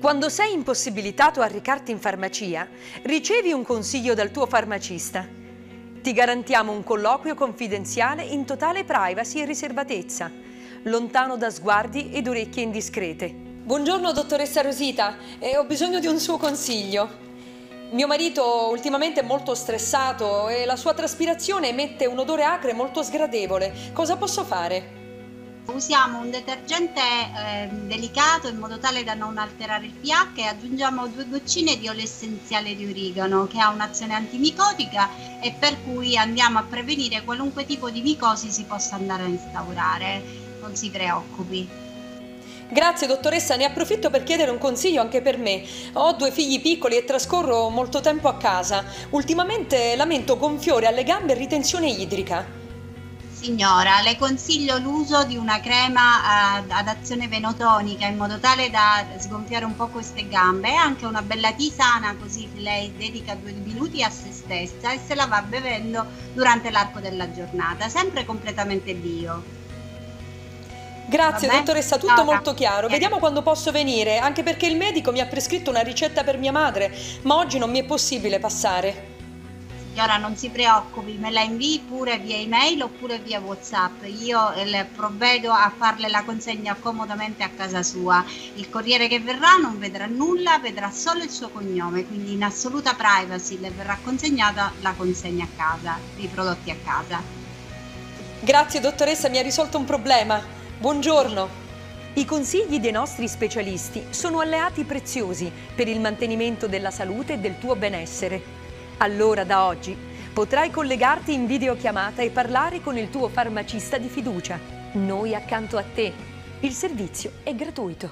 Quando sei impossibilitato a recarti in farmacia, ricevi un consiglio dal tuo farmacista. Ti garantiamo un colloquio confidenziale in totale privacy e riservatezza, lontano da sguardi ed orecchie indiscrete. Buongiorno dottoressa Rosita, ho bisogno di un suo consiglio. Mio marito ultimamente è molto stressato e la sua traspirazione emette un odore acre molto sgradevole. Cosa posso fare? Usiamo un detergente delicato in modo tale da non alterare il pH e aggiungiamo 2 goccine di olio essenziale di origano che ha un'azione antimicotica e per cui andiamo a prevenire qualunque tipo di micosi si possa andare a instaurare. Non si preoccupi. Grazie dottoressa, ne approfitto per chiedere un consiglio anche per me. Ho 2 figli piccoli e trascorro molto tempo a casa. Ultimamente lamento gonfiore alle gambe e ritenzione idrica. Signora, le consiglio l'uso di una crema ad azione venotonica in modo tale da sgonfiare un po' queste gambe e anche una bella tisana, così lei dedica 2 minuti a se stessa e se la va bevendo durante l'arco della giornata, sempre completamente bio. Grazie dottoressa, tutto molto chiaro. Vediamo quando posso venire, anche perché il medico mi ha prescritto una ricetta per mia madre, ma oggi non mi è possibile passare. Signora, non si preoccupi, me la invii pure via email oppure via WhatsApp. Io le provvedo a farle la consegna comodamente a casa sua. Il corriere che verrà non vedrà nulla, vedrà solo il suo cognome, quindi in assoluta privacy le verrà consegnata la consegna a casa, i prodotti a casa. Grazie dottoressa, mi ha risolto un problema. Buongiorno. I consigli dei nostri specialisti sono alleati preziosi per il mantenimento della salute e del tuo benessere. Allora da oggi potrai collegarti in videochiamata e parlare con il tuo farmacista di fiducia. Noi accanto a te. Il servizio è gratuito.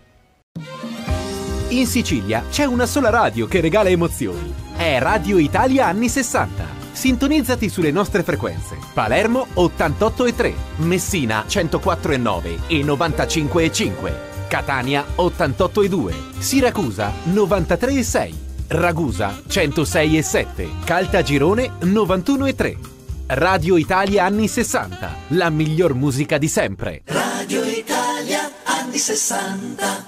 In Sicilia c'è una sola radio che regala emozioni. È Radio Italia Anni 60. Sintonizzati sulle nostre frequenze. Palermo 88,3, Messina 104,9 e 95,5, Catania 88,2, Siracusa 93,6. Ragusa 106,7, Caltagirone 91,3. Radio Italia Anni 60, la miglior musica di sempre. Radio Italia Anni 60.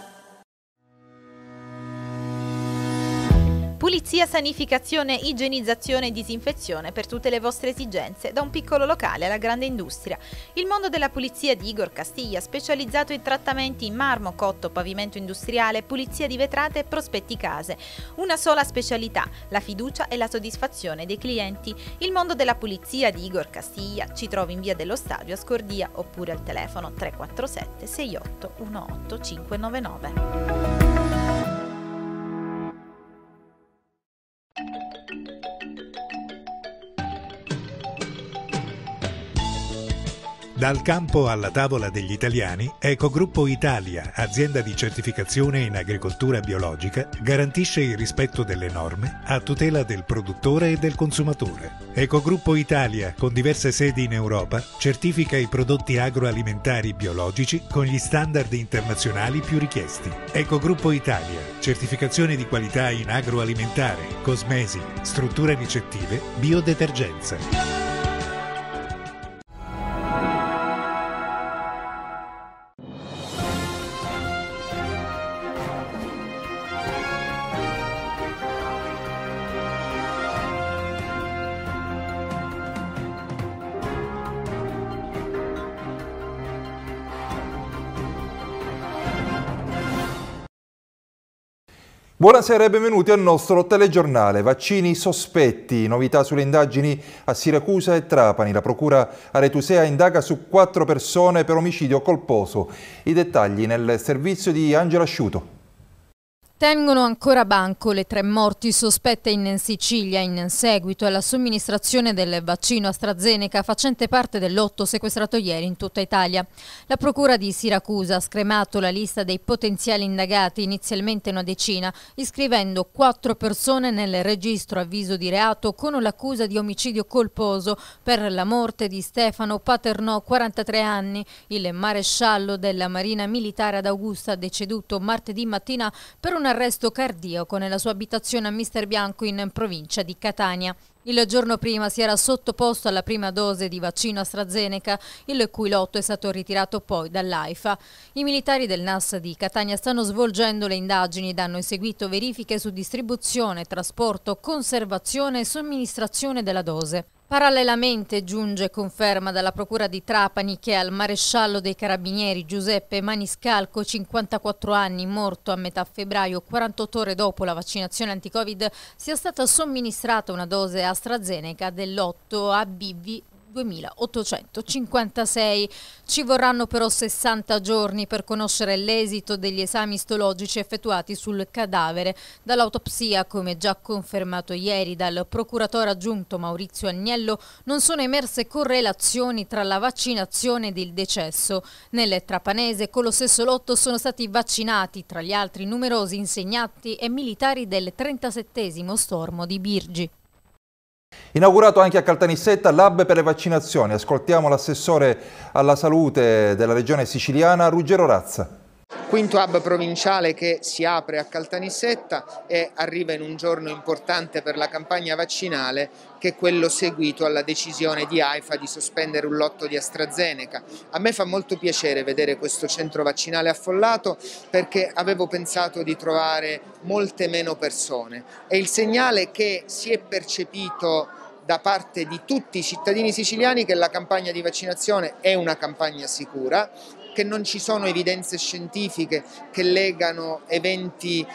Pulizia, sanificazione, igienizzazione e disinfezione per tutte le vostre esigenze, da un piccolo locale alla grande industria. Il mondo della pulizia di Igor Castiglia, specializzato in trattamenti in marmo, cotto, pavimento industriale, pulizia di vetrate e prospetti case. Una sola specialità, la fiducia e la soddisfazione dei clienti. Il mondo della pulizia di Igor Castiglia ci trovi in via dello Stadio a Scordia oppure al telefono 347 68 18 599. Dal campo alla tavola degli italiani, Ecogruppo Italia, azienda di certificazione in agricoltura biologica, garantisce il rispetto delle norme a tutela del produttore e del consumatore. Ecogruppo Italia, con diverse sedi in Europa, certifica i prodotti agroalimentari biologici con gli standard internazionali più richiesti. Ecogruppo Italia, certificazione di qualità in agroalimentare, cosmesi, strutture ricettive, biodetergenza. Buonasera e benvenuti al nostro telegiornale. Vaccini sospetti, novità sulle indagini a Siracusa e Trapani. La procura aretusea indaga su 4 persone per omicidio colposo. I dettagli nel servizio di Angela Asciuto. Tengono ancora banco le 3 morti sospette in Sicilia in seguito alla somministrazione del vaccino AstraZeneca facente parte del lotto sequestrato ieri in tutta Italia. La procura di Siracusa ha scremato la lista dei potenziali indagati, inizialmente una decina, iscrivendo 4 persone nel registro avviso di reato con l'accusa di omicidio colposo per la morte di Stefano Paternò, 43 anni, il maresciallo della Marina Militare ad Augusta, deceduto martedì mattina per una un arresto cardiaco nella sua abitazione a Misterbianco in provincia di Catania. Il giorno prima si era sottoposto alla prima dose di vaccino AstraZeneca, il cui lotto è stato ritirato poi dall'AIFA. I militari del NAS di Catania stanno svolgendo le indagini ed hanno eseguito verifiche su distribuzione, trasporto, conservazione e somministrazione della dose. Parallelamente giunge conferma dalla Procura di Trapani che al maresciallo dei Carabinieri Giuseppe Maniscalco, 54 anni, morto a metà febbraio, 48 ore dopo la vaccinazione anti-Covid, sia stata somministrata una dose AstraZeneca del lotto ABV 2856. Ci vorranno però 60 giorni per conoscere l'esito degli esami istologici effettuati sul cadavere. Dall'autopsia, come già confermato ieri dal procuratore aggiunto Maurizio Agnello, non sono emerse correlazioni tra la vaccinazione ed il decesso. Nel trapanese con lo stesso lotto sono stati vaccinati, tra gli altri, numerosi insegnanti e militari del 37° stormo di Birgi. Inaugurato anche a Caltanissetta l'hub per le vaccinazioni. Ascoltiamo l'assessore alla salute della regione siciliana, Ruggero Razza. Quinto hub provinciale che si apre a Caltanissetta e arriva in un giorno importante per la campagna vaccinale, che è quello seguito alla decisione di AIFA di sospendere un lotto di AstraZeneca. A me fa molto piacere vedere questo centro vaccinale affollato, perché avevo pensato di trovare molte meno persone. È il segnale che si è percepito da parte di tutti i cittadini siciliani che la campagna di vaccinazione è una campagna sicura, che non ci sono evidenze scientifiche che legano eventi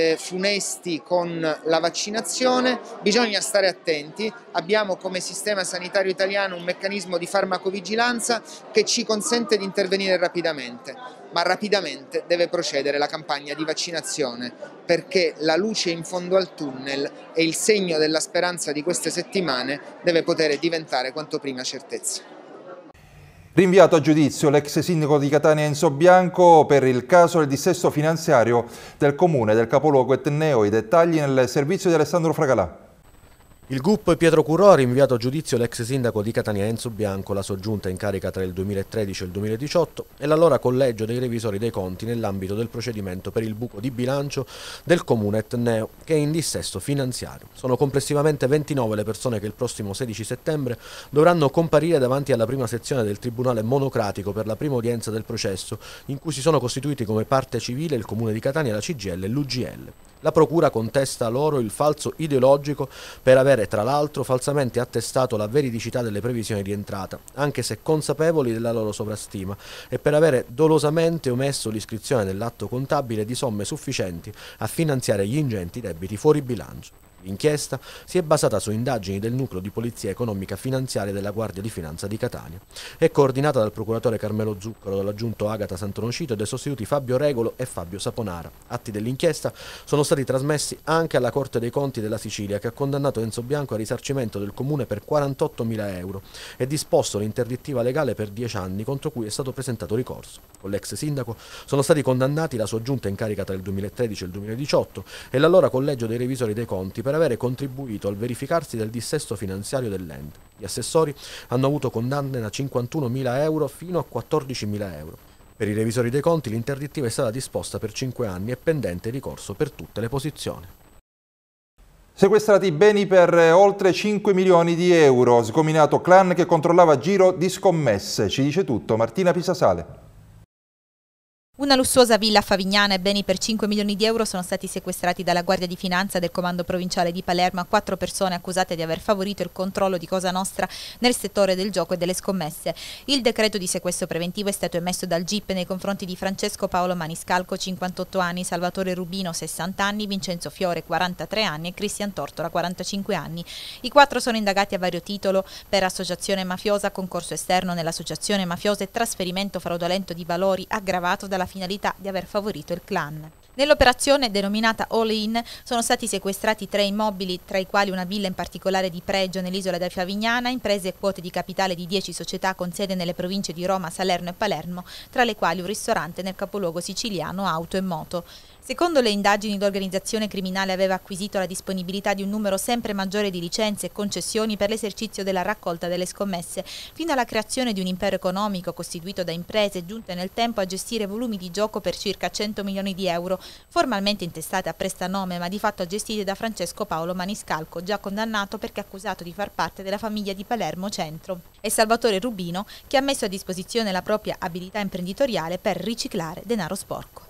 funesti con la vaccinazione. Bisogna stare attenti. Abbiamo come sistema sanitario italiano un meccanismo di farmacovigilanza che ci consente di intervenire rapidamente, ma rapidamente deve procedere la campagna di vaccinazione, perché la luce in fondo al tunnel e il segno della speranza di queste settimane deve poter diventare quanto prima certezza. Rinviato a giudizio l'ex sindaco di Catania Enzo Bianco per il caso del dissesto finanziario del comune del capoluogo etneo. I dettagli nel servizio di Alessandro Fragalà. Il GUP Pietro Curò ha rinviato a giudizio l'ex sindaco di Catania Enzo Bianco, la sua giunta in carica tra il 2013 e il 2018 e l'allora collegio dei revisori dei conti nell'ambito del procedimento per il buco di bilancio del comune etneo che è in dissesto finanziario. Sono complessivamente 29 le persone che il prossimo 16 settembre dovranno comparire davanti alla prima sezione del Tribunale Monocratico per la prima udienza del processo, in cui si sono costituiti come parte civile il comune di Catania, la CGIL e l'UGL. La procura contesta loro il falso ideologico per avere tra l'altro falsamente attestato la veridicità delle previsioni di entrata, anche se consapevoli della loro sovrastima, e per avere dolosamente omesso l'iscrizione nell'atto contabile di somme sufficienti a finanziare gli ingenti debiti fuori bilancio. L'inchiesta si è basata su indagini del nucleo di polizia economica finanziaria della Guardia di Finanza di Catania. È coordinata dal procuratore Carmelo Zuccaro, dall'aggiunto Agata Santonocito e dai sostituti Fabio Regolo e Fabio Saponara. Atti dell'inchiesta sono stati trasmessi anche alla Corte dei Conti della Sicilia, che ha condannato Enzo Bianco al risarcimento del comune per 48.000 euro e disposto l'interdittiva legale per 10 anni, contro cui è stato presentato ricorso. Con l'ex sindaco sono stati condannati la sua giunta in carica tra il 2013 e il 2018 e l'allora collegio dei revisori dei conti per avere contribuito al verificarsi del dissesto finanziario dell'ente. Gli assessori hanno avuto condanne da 51.000 euro fino a 14.000 euro. Per i revisori dei conti l'interdittiva è stata disposta per 5 anni e pendente ricorso per tutte le posizioni. Sequestrati beni per oltre 5 milioni di euro, sgominato clan che controllava giro di scommesse. Ci dice tutto Martina Pisasale. Una lussuosa villa a Favignana e beni per 5 milioni di euro sono stati sequestrati dalla Guardia di Finanza del Comando Provinciale di Palermo a 4 persone accusate di aver favorito il controllo di Cosa Nostra nel settore del gioco e delle scommesse. Il decreto di sequestro preventivo è stato emesso dal GIP nei confronti di Francesco Paolo Maniscalco, 58 anni, Salvatore Rubino, 60 anni, Vincenzo Fiore, 43 anni e Cristian Tortora, 45 anni. I 4 sono indagati a vario titolo per associazione mafiosa, concorso esterno nell'associazione mafiosa e trasferimento fraudolento di valori aggravato dalla finalità di aver favorito il clan. Nell'operazione denominata All In sono stati sequestrati 3 immobili, tra i quali una villa in particolare di pregio nell'isola di Favignana, imprese e quote di capitale di 10 società con sede nelle province di Roma, Salerno e Palermo, tra le quali un ristorante nel capoluogo siciliano, auto e moto. Secondo le indagini, l'organizzazione criminale aveva acquisito la disponibilità di un numero sempre maggiore di licenze e concessioni per l'esercizio della raccolta delle scommesse, fino alla creazione di un impero economico costituito da imprese giunte nel tempo a gestire volumi di gioco per circa 100 milioni di euro, formalmente intestate a prestanome ma di fatto gestite da Francesco Paolo Maniscalco, già condannato perché accusato di far parte della famiglia di Palermo Centro, e Salvatore Rubino, che ha messo a disposizione la propria abilità imprenditoriale per riciclare denaro sporco.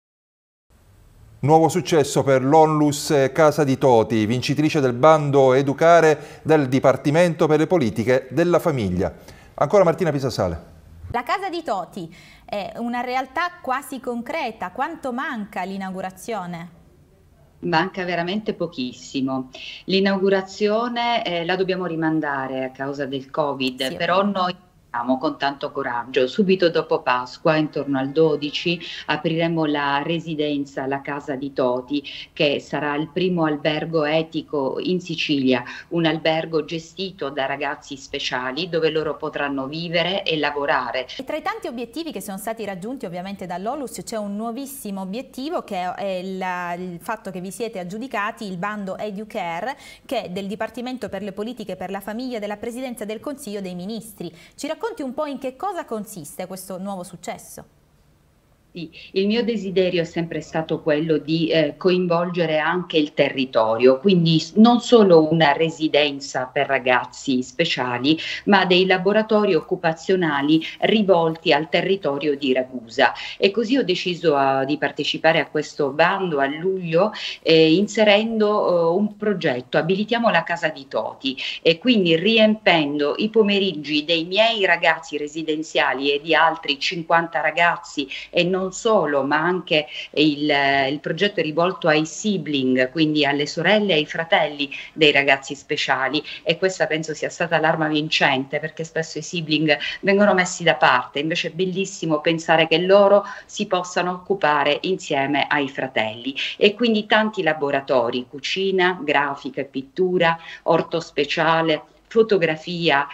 Nuovo successo per l'Onlus Casa di Toti, vincitrice del bando Educare del Dipartimento per le Politiche della Famiglia. Ancora Martina Pisasale. La Casa di Toti è una realtà quasi concreta. Quanto manca l'inaugurazione? Manca veramente pochissimo. L'inaugurazione la dobbiamo rimandare a causa del Covid, sì, però noi con tanto coraggio. Subito dopo Pasqua, intorno al 12, apriremo la residenza, la Casa di Toti, che sarà il primo albergo etico in Sicilia, un albergo gestito da ragazzi speciali dove loro potranno vivere e lavorare. E tra i tanti obiettivi che sono stati raggiunti ovviamente dall'Onlus c'è un nuovissimo obiettivo, che è il fatto che vi siete aggiudicati il bando Educare, che è del Dipartimento per le Politiche per la Famiglia della Presidenza del Consiglio dei Ministri. Ci racconti un po' in che cosa consiste questo nuovo successo? Sì, il mio desiderio è sempre stato quello di coinvolgere anche il territorio, quindi non solo una residenza per ragazzi speciali, ma dei laboratori occupazionali rivolti al territorio di Ragusa. E così ho deciso di partecipare a questo bando a luglio, inserendo un progetto, abilitiamo la Casa di Toti, e quindi riempendo i pomeriggi dei miei ragazzi residenziali e di altri 50 ragazzi, e non solo, ma anche il progetto è rivolto ai sibling, quindi alle sorelle e ai fratelli dei ragazzi speciali, e questa penso sia stata l'arma vincente, perché spesso i sibling vengono messi da parte, invece è bellissimo pensare che loro si possano occupare insieme ai fratelli. E quindi tanti laboratori, cucina, grafica e pittura, orto speciale, fotografia,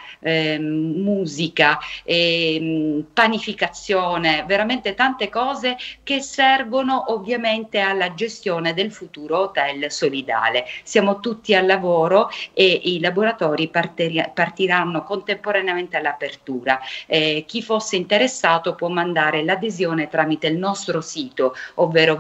musica, panificazione, veramente tante cose che servono ovviamente alla gestione del futuro hotel solidale. Siamo tutti al lavoro e i laboratori partiranno contemporaneamente all'apertura. Chi fosse interessato può mandare l'adesione tramite il nostro sito, ovvero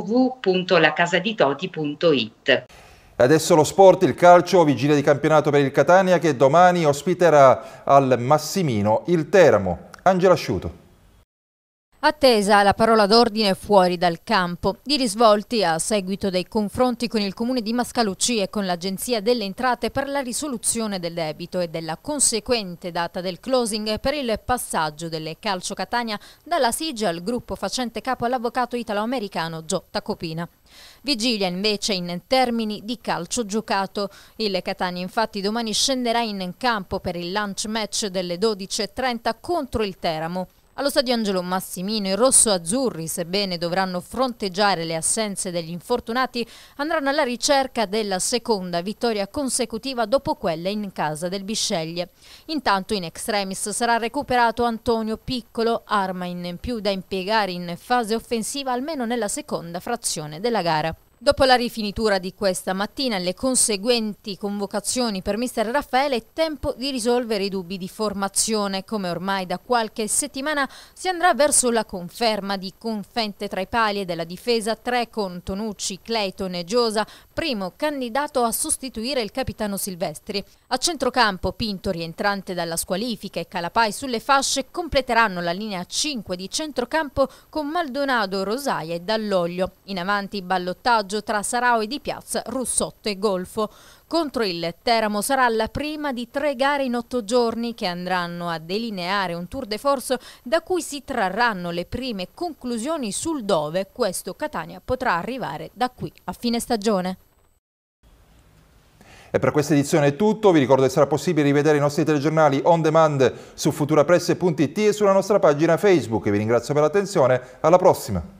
www.lacasaditoti.it. Adesso lo sport, il calcio, vigilia di campionato per il Catania che domani ospiterà al Massimino il Teramo. Angela Asciuto. Attesa la parola d'ordine fuori dal campo. Di risvolti a seguito dei confronti con il comune di Mascaluci e con l'Agenzia delle Entrate per la risoluzione del debito e della conseguente data del closing per il passaggio del Calcio Catania dalla SIG al gruppo facente capo all'avvocato italo-americano Gio Tacopina. Vigilia invece in termini di calcio giocato. Il Catania infatti domani scenderà in campo per il lunch match delle 12:30 contro il Teramo. Allo stadio Angelo Massimino i rosso-azzurri, sebbene dovranno fronteggiare le assenze degli infortunati, andranno alla ricerca della seconda vittoria consecutiva dopo quella in casa del Bisceglie. Intanto in extremis sarà recuperato Antonio Piccolo, arma in più da impiegare in fase offensiva almeno nella seconda frazione della gara. Dopo la rifinitura di questa mattina e le conseguenti convocazioni per mister Raffaele, è tempo di risolvere i dubbi di formazione. Come ormai da qualche settimana si andrà verso la conferma di Confente tra i pali e della difesa 3 con Tonucci, Clayton e Giosa, primo candidato a sostituire il capitano Silvestri. A centrocampo Pinto, rientrante dalla squalifica, e Calapai sulle fasce completeranno la linea 5 di centrocampo con Maldonado, Rosaia e Dall'Oglio. In avanti ballottaggio tra Sarao e Di Piazza, Russotto e Golfo. Contro il Teramo sarà la prima di 3 gare in 8 giorni che andranno a delineare un tour de force da cui si trarranno le prime conclusioni sul dove questo Catania potrà arrivare da qui a fine stagione. E per questa edizione è tutto, vi ricordo che sarà possibile rivedere i nostri telegiornali on demand su futurapress.it e sulla nostra pagina Facebook. Vi ringrazio per l'attenzione, alla prossima!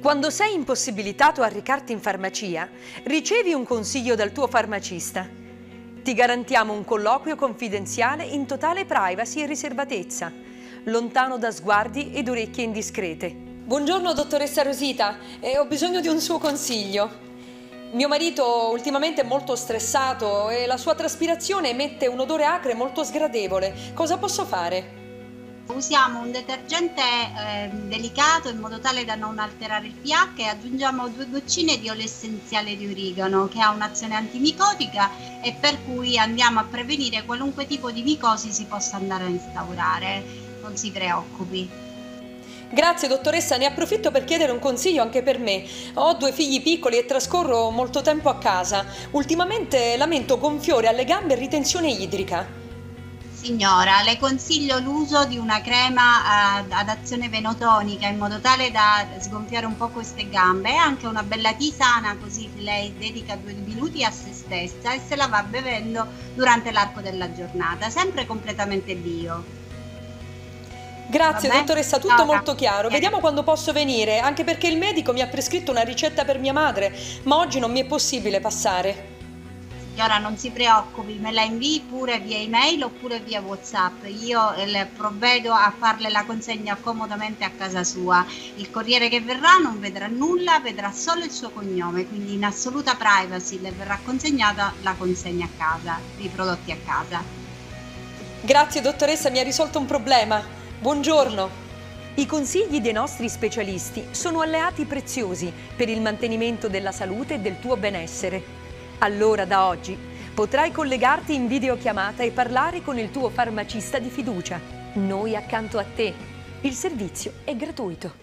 Quando sei impossibilitato a recarti in farmacia, ricevi un consiglio dal tuo farmacista. Ti garantiamo un colloquio confidenziale in totale privacy e riservatezza, lontano da sguardi ed orecchie indiscrete. Buongiorno dottoressa Rosita, ho bisogno di un suo consiglio. Mio marito ultimamente è molto stressato e la sua traspirazione emette un odore acre molto sgradevole. Cosa posso fare? Usiamo un detergente delicato in modo tale da non alterare il pH e aggiungiamo 2 goccine di olio essenziale di origano che ha un'azione antimicotica e per cui andiamo a prevenire qualunque tipo di micosi si possa andare a instaurare. Non si preoccupi. Grazie dottoressa, ne approfitto per chiedere un consiglio anche per me. Ho 2 figli piccoli e trascorro molto tempo a casa. Ultimamente lamento gonfiore alle gambe e ritenzione idrica. Signora, le consiglio l'uso di una crema ad azione venotonica in modo tale da sgonfiare un po' queste gambe e anche una bella tisana, così lei dedica 2 minuti a se stessa e se la va bevendo durante l'arco della giornata, sempre completamente bio. Grazie dottoressa, tutto molto chiaro. Vediamo quando posso venire, anche perché il medico mi ha prescritto una ricetta per mia madre, ma oggi non mi è possibile passare. Signora, non si preoccupi, me la invii pure via email oppure via WhatsApp. Io le provvedo a farle la consegna comodamente a casa sua. Il corriere che verrà non vedrà nulla, vedrà solo il suo cognome, quindi in assoluta privacy le verrà consegnata la consegna a casa, i prodotti a casa. Grazie dottoressa, mi ha risolto un problema. Buongiorno. I consigli dei nostri specialisti sono alleati preziosi per il mantenimento della salute e del tuo benessere. Allora da oggi potrai collegarti in videochiamata e parlare con il tuo farmacista di fiducia. Noi accanto a te. Il servizio è gratuito.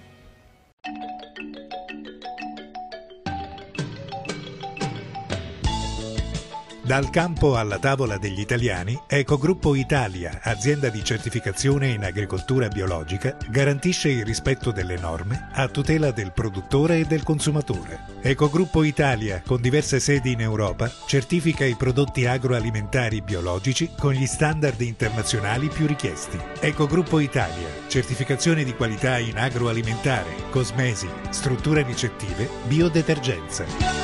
Dal campo alla tavola degli italiani, Ecogruppo Italia, azienda di certificazione in agricoltura biologica, garantisce il rispetto delle norme a tutela del produttore e del consumatore. Ecogruppo Italia, con diverse sedi in Europa, certifica i prodotti agroalimentari biologici con gli standard internazionali più richiesti. Ecogruppo Italia, certificazione di qualità in agroalimentare, cosmesi, strutture ricettive, biodetergenza.